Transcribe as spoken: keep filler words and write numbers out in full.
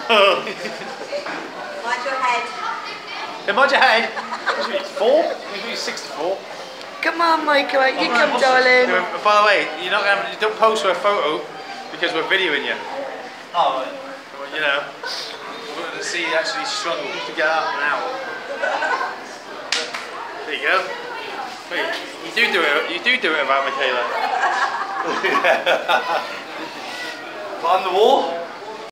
Mind your head. Yeah, mind your head. What's four? Maybe sixty-four. Come on, Michael, out you come, darling. Yeah, by the way, you're not gonna have, you don't pose for a photo because we're videoing you. Oh, right. You know, we're going to see you actually struggle to get up and out. There you go. Wait, you do do it. You do do it about Michaela. Climb the wall.